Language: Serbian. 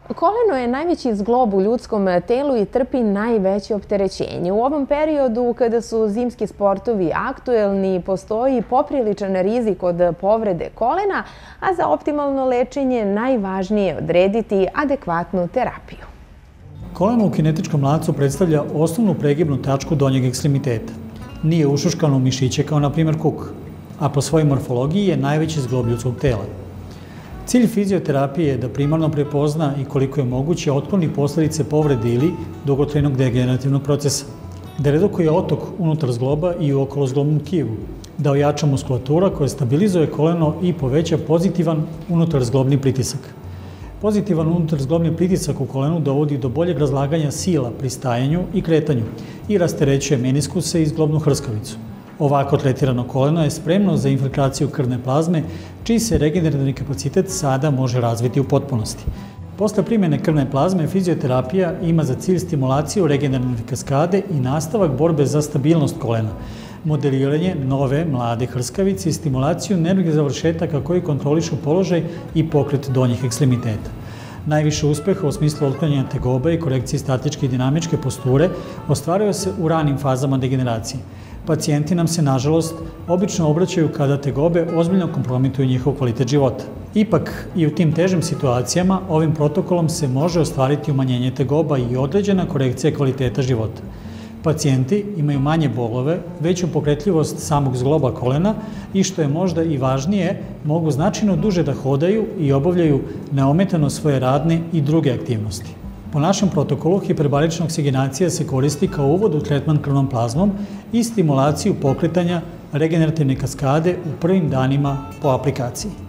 Koleno je najveći zglob u ljudskom telu i trpi najveće opterećenje. U ovom periodu, kada su zimski sportovi aktuelni, postoji popriličan rizik od povrede kolena, a za optimalno lečenje najvažnije je odrediti adekvatnu terapiju. Koleno u kinetičkom lancu predstavlja osnovnu pregibnu tačku donjeg ekstremiteta. Nije ušuškano u mišiće kao na primjer kuk, a po svojoj morfologiji je najveći zglob ljudskog tela. Cilj fizioterapije je da primarno prepozna i koliko je moguće otkloni posljedice povrede ili dugotrajnog degenerativnog procesa, da redukuje otok unutar zgloba i u okolozglobnom tkivu, da ojača muskulatura koja stabilizuje koleno i poveća pozitivan unutarzglobni pritisak. Pozitivan unutarzglobni pritisak u kolenu dovodi do boljeg razlaganja sila pri stajanju i kretanju i rasterećuje meniskuse i zglobnu hrskavicu. Ovako tretirano koleno je spremno za infiltraciju krvne plazme, čiji se regenerativni kapacitet sada može razviti u potpunosti. Posle primjene krvne plazme, fizioterapija ima za cilj stimulaciju regenerativne kaskade i nastavak borbe za stabilnost kolena, modeliranje nove, mlade hrskavice i stimulaciju nervnih završetaka koji kontrolišu položaj i pokret donjih ekstremiteta. Najviše uspeha u smislu otklanjanja tegoba i korekcije statičke i dinamičke posture ostvaruje se u ranim fazama degeneracije. Pacijenti nam se, nažalost, obično obraćaju kada tegobe ozbiljno kompromituju njihov kvalitet života. Ipak, i u tim težim situacijama, ovim protokolom se može ostvariti umanjenje tegoba i određena korekcija kvaliteta života. Pacijenti imaju manje bolove, veću pokretljivost samog zgloba kolena i, što je možda i važnije, mogu značajno duže da hodaju i obavljaju neometano svoje radne i druge aktivnosti. Po našem protokolu, hiperbarična oksigenacija se koristi kao uvod u tretman krvnom plazmom i stimulaciju pokretanja regenerativne kaskade u prvim danima po aplikaciji.